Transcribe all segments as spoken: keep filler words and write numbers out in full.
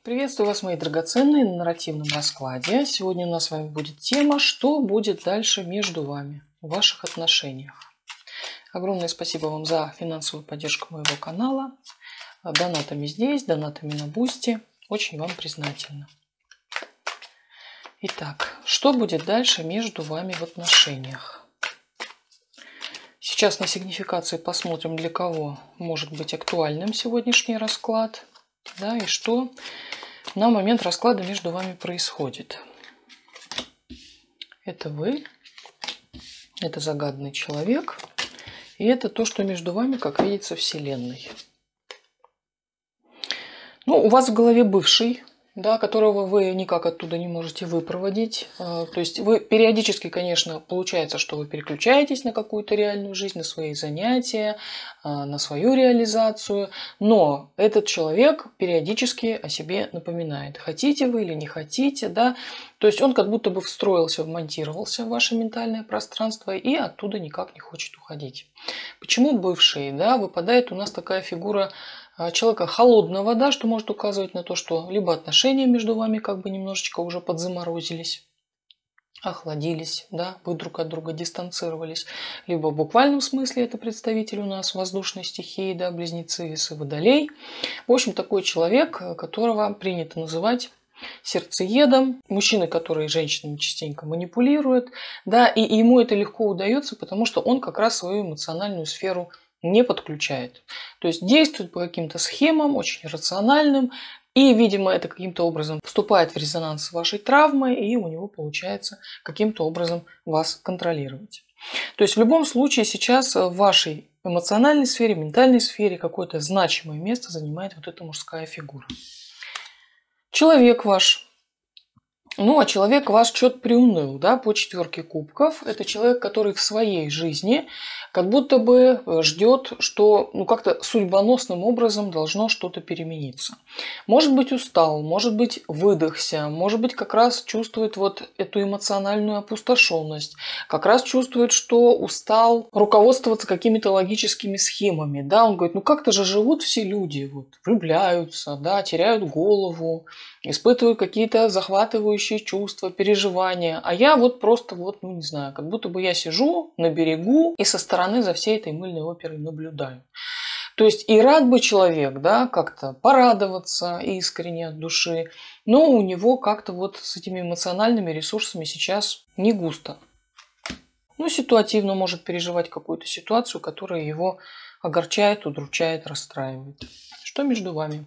Приветствую вас, мои драгоценные, на нарративном раскладе. Сегодня у нас с вами будет тема «Что будет дальше между вами в ваших отношениях?». Огромное спасибо вам за финансовую поддержку моего канала. Донатами здесь, донатами на Бусти. Очень вам признательна. Итак, что будет дальше между вами в отношениях? Сейчас на сигнификации посмотрим, для кого может быть актуальным сегодняшний расклад. Да, и что на момент расклада между вами происходит. Это вы, это загадный человек, и это то, что между вами, как видится, Вселенной. Ну, у вас в голове бывший, да, которого вы никак оттуда не можете выпроводить. То есть вы периодически, конечно, получается, что вы переключаетесь на какую-то реальную жизнь, на свои занятия, на свою реализацию, но этот человек периодически о себе напоминает. Хотите вы или не хотите, да, то есть он как будто бы встроился, вмонтировался в ваше ментальное пространство и оттуда никак не хочет уходить. Почему бывший? Да, выпадает у нас такая фигура человека холодного, да, что может указывать на то, что либо отношения между вами как бы немножечко уже подзаморозились, охладились, да, вы друг от друга дистанцировались, либо в буквальном смысле это представитель у нас воздушной стихии, да, близнецы, весы, водолей. В общем, такой человек, которого принято называть сердцеедом, мужчина, который женщинами частенько манипулирует, да, и ему это легко удается, потому что он как раз свою эмоциональную сферу не подключает. То есть действует по каким-то схемам, очень рациональным, и, видимо, это каким-то образом вступает в резонанс с вашей травмой, и у него получается каким-то образом вас контролировать. То есть в любом случае сейчас в вашей эмоциональной сфере, ментальной сфере какое-то значимое место занимает вот эта мужская фигура. Человек ваш. Ну, а человек ваш что-то приуныл, да, по четверке кубков. Это человек, который в своей жизни как будто бы ждет, что ну, как-то судьбоносным образом должно что-то перемениться. Может быть, устал, может быть, выдохся, может быть, как раз чувствует вот эту эмоциональную опустошенность, как раз чувствует, что устал руководствоваться какими-то логическими схемами. Да, он говорит, ну как-то же живут все люди, вот, влюбляются, да, теряют голову, испытывают какие-то захватывающие чувства, переживания. А я вот просто, вот, ну не знаю, как будто бы я сижу на берегу и со стороны за всей этой мыльной оперой наблюдаю. То есть и рад бы человек, да, как-то порадоваться искренне от души, но у него как-то вот с этими эмоциональными ресурсами сейчас не густо. Ну, ситуативно может переживать какую-то ситуацию, которая его огорчает, удручает, расстраивает. Что между вами?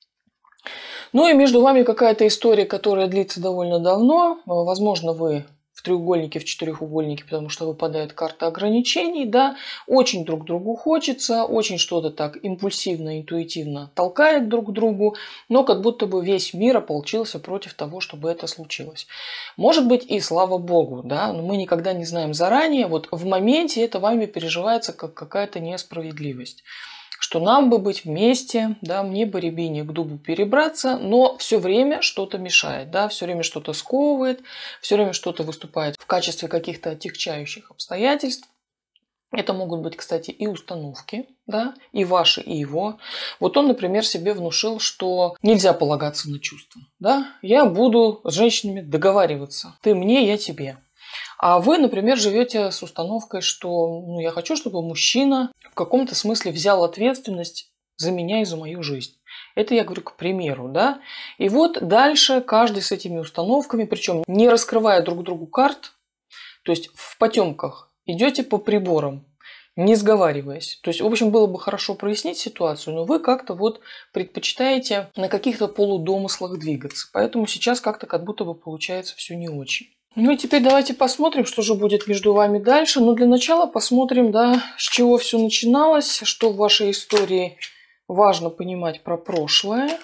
Ну и между вами какая-то история, которая длится довольно давно. Возможно, вы в треугольнике, в четырехугольнике, потому что выпадает карта ограничений, да. Очень друг другу хочется, очень что-то так импульсивно, интуитивно толкает друг к другу, но как будто бы весь мир ополчился против того, чтобы это случилось. Может быть и слава богу, да, но мы никогда не знаем заранее. Вот в моменте это вами переживается как какая-то несправедливость. Что нам бы быть вместе, да, мне бы рябине к дубу перебраться, но все время что-то мешает, да, все время что-то сковывает, все время что-то выступает в качестве каких-то отягчающих обстоятельств. Это могут быть, кстати, и установки, да, и ваши, и его. Вот он, например, себе внушил, что нельзя полагаться на чувства, да, я буду с женщинами договариваться, ты мне, я тебе. А вы, например, живете с установкой, что ну, я хочу, чтобы мужчина в каком-то смысле взял ответственность за меня и за мою жизнь. Это я говорю к примеру, да. И вот дальше каждый с этими установками, причем не раскрывая друг другу карт, то есть в потемках идете по приборам, не сговариваясь. То есть, в общем, было бы хорошо прояснить ситуацию, но вы как-то вот предпочитаете на каких-то полудомыслах двигаться. Поэтому сейчас как-то как будто бы получается все не очень. Ну и теперь давайте посмотрим, что же будет между вами дальше. Но для начала посмотрим, да, с чего все начиналось, что в вашей истории важно понимать про прошлое.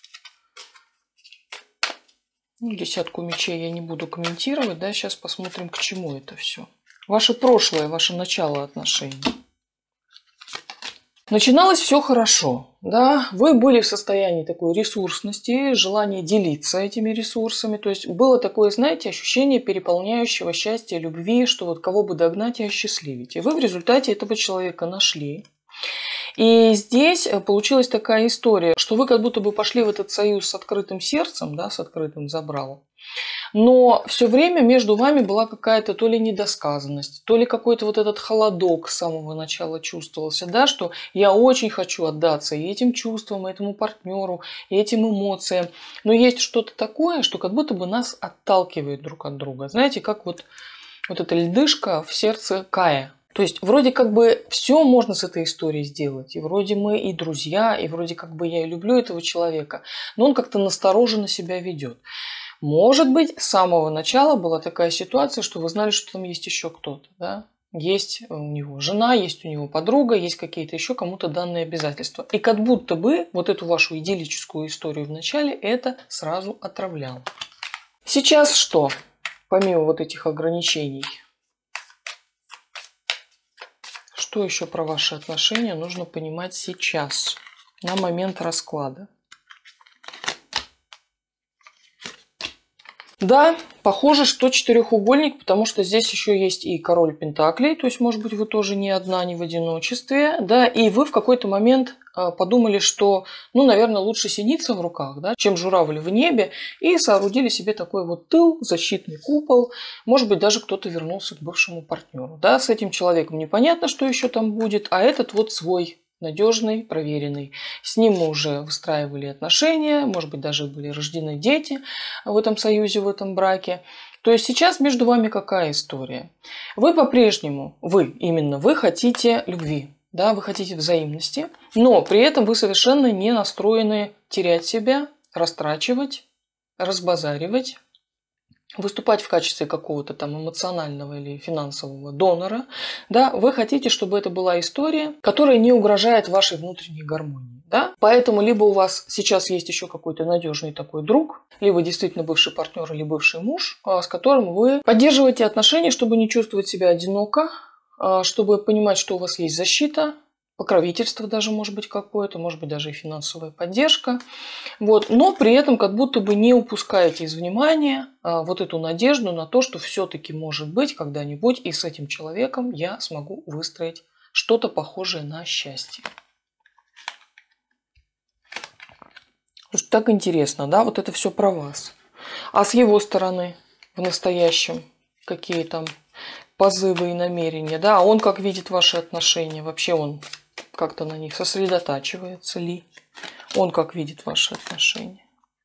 Ну, десятку мечей я не буду комментировать, да, сейчас посмотрим, к чему это все. Ваше прошлое, ваше начало отношений. Начиналось все хорошо, да, вы были в состоянии такой ресурсности, желания делиться этими ресурсами, то есть было такое, знаете, ощущение переполняющего счастья, любви, что вот кого бы догнать и осчастливить. И вы в результате этого человека нашли. И здесь получилась такая история, что вы как будто бы пошли в этот союз с открытым сердцем, да, с открытым забралом. Но все время между вами была какая-то то ли недосказанность, то ли какой-то вот этот холодок с самого начала чувствовался, да, что я очень хочу отдаться и этим чувствам, и этому партнеру, и этим эмоциям. Но есть что-то такое, что как будто бы нас отталкивает друг от друга. Знаете, как вот, вот эта льдышка в сердце Кая. То есть вроде как бы все можно с этой историей сделать. И вроде мы и друзья, и вроде как бы я и люблю этого человека, но он как-то настороженно себя ведет. Может быть, с самого начала была такая ситуация, что вы знали, что там есть еще кто-то. Да? Есть у него жена, есть у него подруга, есть какие-то еще кому-то данные обязательства. И как будто бы вот эту вашу идиллическую историю в начале это сразу отравляло. Сейчас что? Помимо вот этих ограничений. Что еще про ваши отношения нужно понимать сейчас, на момент расклада? Да, похоже, что четырехугольник, потому что здесь еще есть и король пентаклей, то есть, может быть, вы тоже не одна, не в одиночестве, да, и вы в какой-то момент подумали, что, ну, наверное, лучше синица в руках, да, чем журавль в небе, и соорудили себе такой вот тыл, защитный купол, может быть, даже кто-то вернулся к бывшему партнеру, да, с этим человеком непонятно, что еще там будет, а этот вот свой, надежный, проверенный. С ним мы уже выстраивали отношения, может быть, даже были рождены дети в этом союзе, в этом браке. То есть сейчас между вами какая история? Вы по-прежнему, вы, именно вы хотите любви, да, вы хотите взаимности, но при этом вы совершенно не настроены терять себя, растрачивать, разбазаривать, выступать в качестве какого-то там эмоционального или финансового донора, да, вы хотите, чтобы это была история, которая не угрожает вашей внутренней гармонии. Да? Поэтому либо у вас сейчас есть еще какой-то надежный такой друг, либо действительно бывший партнер или бывший муж, с которым вы поддерживаете отношения, чтобы не чувствовать себя одиноко, чтобы понимать, что у вас есть защита, покровительство даже может быть какое-то, может быть даже и финансовая поддержка. Вот. Но при этом как будто бы не упускаете из внимания а, вот эту надежду на то, что все-таки может быть когда-нибудь и с этим человеком я смогу выстроить что-то похожее на счастье. Потому что так интересно, да, вот это все про вас. А с его стороны в настоящем какие там позывы и намерения, да, он как видит ваши отношения, вообще он как-то на них сосредотачивается ли? Он как видит ваши отношения?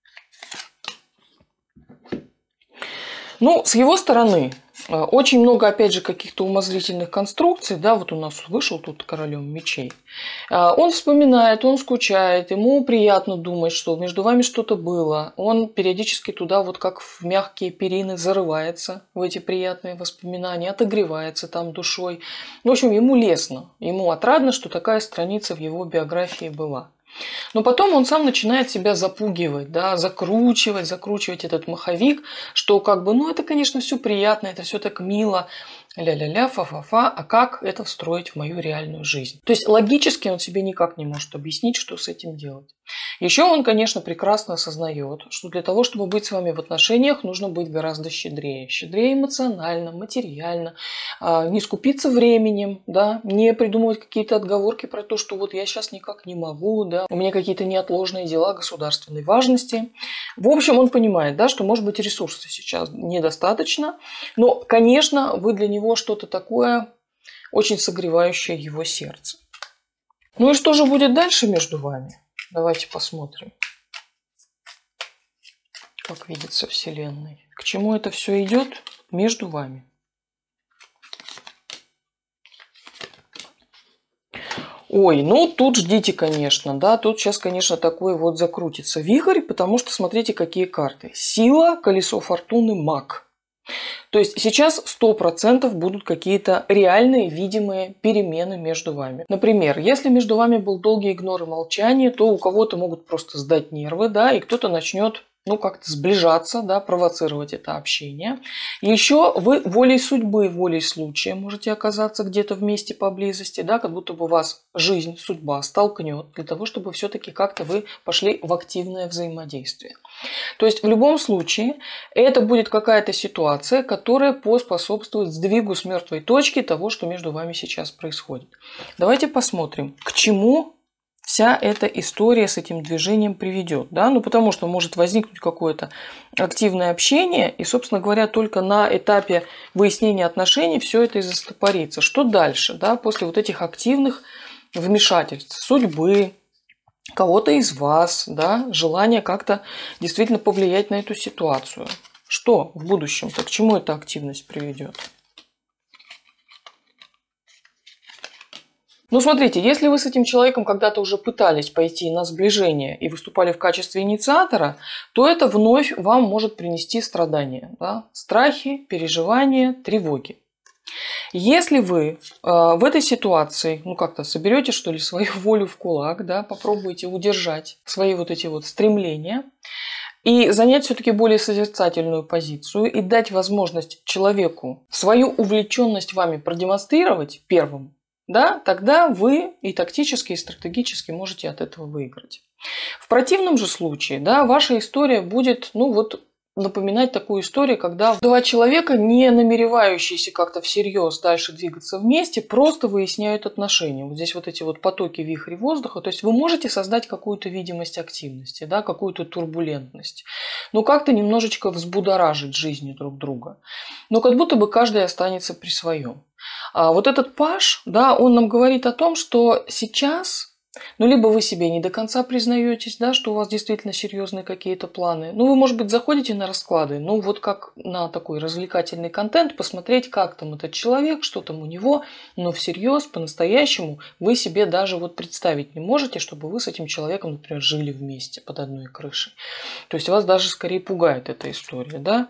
Ну, с его стороны, очень много, опять же, каких-то умозрительных конструкций, да, вот у нас вышел тут королем мечей. Он вспоминает, он скучает, ему приятно думать, что между вами что-то было. Он периодически туда вот как в мягкие перины зарывается в эти приятные воспоминания, отогревается там душой. В общем, ему лестно, ему отрадно, что такая страница в его биографии была. Но потом он сам начинает себя запугивать, да, закручивать, закручивать этот маховик, что как бы, ну это, конечно, все приятно, это все так мило, ля-ля-ля, фа-фа-фа, а как это встроить в мою реальную жизнь? То есть логически он себе никак не может объяснить, что с этим делать. Еще он, конечно, прекрасно осознает, что для того, чтобы быть с вами в отношениях, нужно быть гораздо щедрее. Щедрее эмоционально, материально, не скупиться временем, да, не придумывать какие-то отговорки про то, что вот я сейчас никак не могу, да, у меня какие-то неотложные дела государственной важности. В общем, он понимает, да, что, может быть, ресурсов сейчас недостаточно, но, конечно, вы для него что-то такое очень согревающее его сердце. Ну и что же будет дальше между вами? Давайте посмотрим, как видится Вселенной. К чему это все идет между вами? Ой, ну тут ждите, конечно, да, тут сейчас, конечно, такой вот закрутится вихрь, потому что смотрите, какие карты. Сила, колесо фортуны, маг. То есть сейчас сто процентов будут какие-то реальные, видимые перемены между вами. Например, если между вами был долгий игнор и молчание, то у кого-то могут просто сдать нервы, да, и кто-то начнет ну, как-то сближаться, да, провоцировать это общение. Еще вы волей судьбы, волей случая можете оказаться где-то вместе поблизости, да, как будто бы вас жизнь, судьба столкнет для того, чтобы все-таки как-то вы пошли в активное взаимодействие. То есть в любом случае это будет какая-то ситуация, которая поспособствует сдвигу с мертвой точки того, что между вами сейчас происходит. Давайте посмотрим, к чему вся эта история с этим движением приведет. Да? Ну, потому что может возникнуть какое-то активное общение, и, собственно говоря, только на этапе выяснения отношений все это и застопорится. Что дальше? Да? После вот этих активных вмешательств судьбы, кого-то из вас, да, желание как-то действительно повлиять на эту ситуацию. Что в будущем-то, к чему эта активность приведет? Ну, смотрите, если вы с этим человеком когда-то уже пытались пойти на сближение и выступали в качестве инициатора, то это вновь вам может принести страдания, да? Страхи, переживания, тревоги. Если вы э, в этой ситуации, ну как-то соберете, что ли, свою волю в кулак, да, попробуете удержать свои вот эти вот стремления и занять все-таки более созерцательную позицию и дать возможность человеку свою увлеченность вами продемонстрировать первым, да, тогда вы и тактически, и стратегически можете от этого выиграть. В противном же случае, да, ваша история будет, ну вот, напоминать такую историю, когда два человека, не намеревающиеся как-то всерьез дальше двигаться вместе, просто выясняют отношения. Вот здесь вот эти вот потоки, вихри воздуха. То есть вы можете создать какую-то видимость активности, да, какую-то турбулентность. Но как-то немножечко взбудоражить жизни друг друга. Но как будто бы каждый останется при своем. А вот этот паж, да, он нам говорит о том, что сейчас... Ну, либо вы себе не до конца признаетесь, да, что у вас действительно серьезные какие-то планы. Ну, вы, может быть, заходите на расклады, ну, вот как на такой развлекательный контент, посмотреть, как там этот человек, что там у него, но всерьез, по-настоящему вы себе даже вот представить не можете, чтобы вы с этим человеком, например, жили вместе под одной крышей. То есть вас даже скорее пугает эта история, да.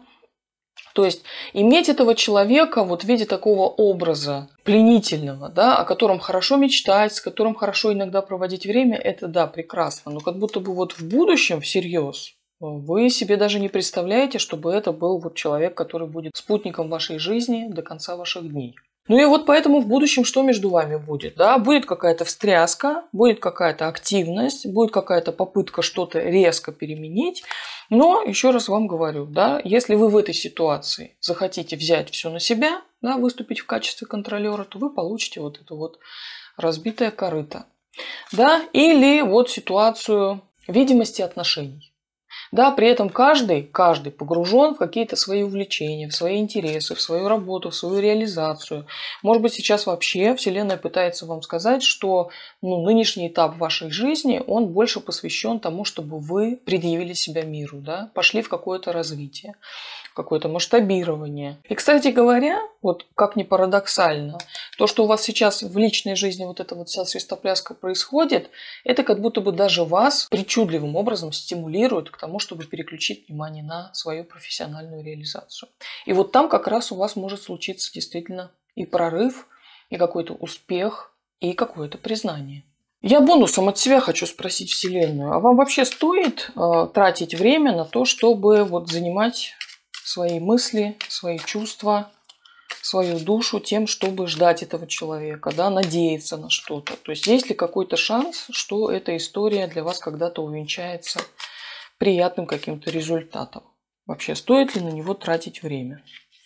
То есть иметь этого человека вот в виде такого образа пленительного, да, о котором хорошо мечтать, с которым хорошо иногда проводить время, это да, прекрасно. Но как будто бы вот в будущем всерьез вы себе даже не представляете, чтобы это был вот человек, который будет спутником вашей жизни до конца ваших дней. Ну и вот поэтому в будущем что между вами будет? Да? Будет какая-то встряска, будет какая-то активность, будет какая-то попытка что-то резко переменить. Но еще раз вам говорю, да, если вы в этой ситуации захотите взять все на себя, да, выступить в качестве контролера, то вы получите вот это вот разбитое корыто. Да? Или вот ситуацию видимости отношений. Да, при этом каждый, каждый погружен в какие-то свои увлечения, в свои интересы, в свою работу, в свою реализацию. Может быть, сейчас вообще Вселенная пытается вам сказать, что ну, нынешний этап вашей жизни, он больше посвящен тому, чтобы вы предъявили себя миру, да, пошли в какое-то развитие, в какое-то масштабирование. И, кстати говоря, вот как ни парадоксально, то, что у вас сейчас в личной жизни вот эта вот вся свистопляска происходит, это как будто бы даже вас причудливым образом стимулирует к тому, чтобы переключить внимание на свою профессиональную реализацию. И вот там как раз у вас может случиться действительно и прорыв, и какой-то успех, и какое-то признание. Я бонусом от себя хочу спросить Вселенную, а вам вообще стоит э, тратить время на то, чтобы вот занимать свои мысли, свои чувства, свою душу тем, чтобы ждать этого человека, да, надеяться на что-то? То есть есть ли какой-то шанс, что эта история для вас когда-то увенчается приятным каким-то результатом? Вообще, стоит ли на него тратить время?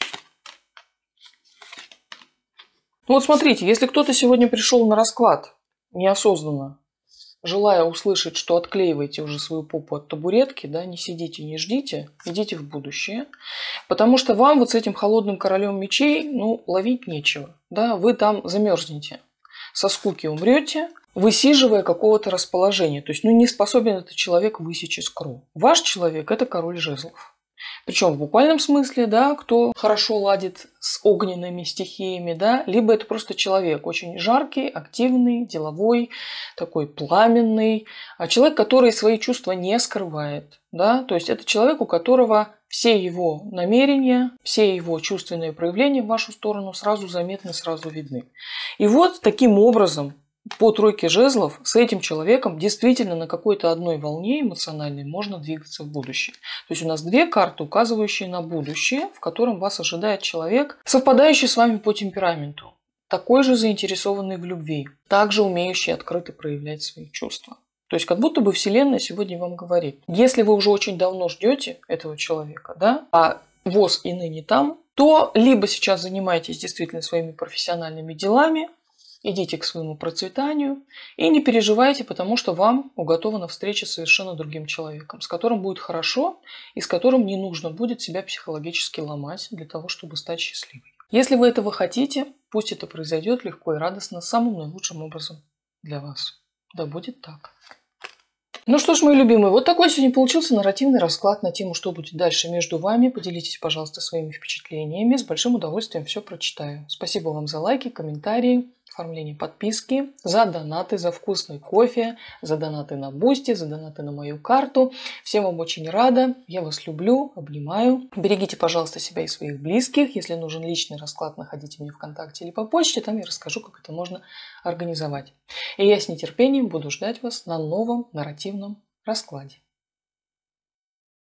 Ну вот смотрите, если кто-то сегодня пришел на расклад неосознанно, желая услышать, что отклеиваете уже свою попу от табуретки, да, не сидите, не ждите, идите в будущее, потому что вам вот с этим холодным королем мечей, ну, ловить нечего, да, вы там замерзнете, со скуки умрете, высиживая какого-то расположения, то есть, ну, не способен этот человек высечь искру. Ваш человек – это король жезлов. Причем в буквальном смысле, да, кто хорошо ладит с огненными стихиями, да, либо это просто человек очень жаркий, активный, деловой, такой пламенный, а человек, который свои чувства не скрывает, да, то есть это человек, у которого все его намерения, все его чувственные проявления в вашу сторону сразу заметны, сразу видны. И вот таким образом по тройке жезлов с этим человеком действительно на какой-то одной волне эмоциональной можно двигаться в будущее. То есть у нас две карты, указывающие на будущее, в котором вас ожидает человек, совпадающий с вами по темпераменту, такой же заинтересованный в любви, также умеющий открыто проявлять свои чувства. То есть как будто бы Вселенная сегодня вам говорит, если вы уже очень давно ждете этого человека, да, а ВОЗ и ныне там, то либо сейчас занимаетесь действительно своими профессиональными делами, идите к своему процветанию и не переживайте, потому что вам уготована встреча с совершенно другим человеком, с которым будет хорошо и с которым не нужно будет себя психологически ломать для того, чтобы стать счастливой. Если вы этого хотите, пусть это произойдет легко и радостно, самым наилучшим образом для вас. Да будет так. Ну что ж, мои любимые, вот такой сегодня получился нарративный расклад на тему, что будет дальше между вами. Поделитесь, пожалуйста, своими впечатлениями. С большим удовольствием все прочитаю. Спасибо вам за лайки, комментарии, оформление подписки, за донаты, за вкусный кофе, за донаты на Бусти, за донаты на мою карту. Всем вам очень рада. Я вас люблю, обнимаю. Берегите, пожалуйста, себя и своих близких. Если нужен личный расклад, находите меня ВКонтакте или по почте. Там я расскажу, как это можно организовать. И я с нетерпением буду ждать вас на новом нарративном раскладе.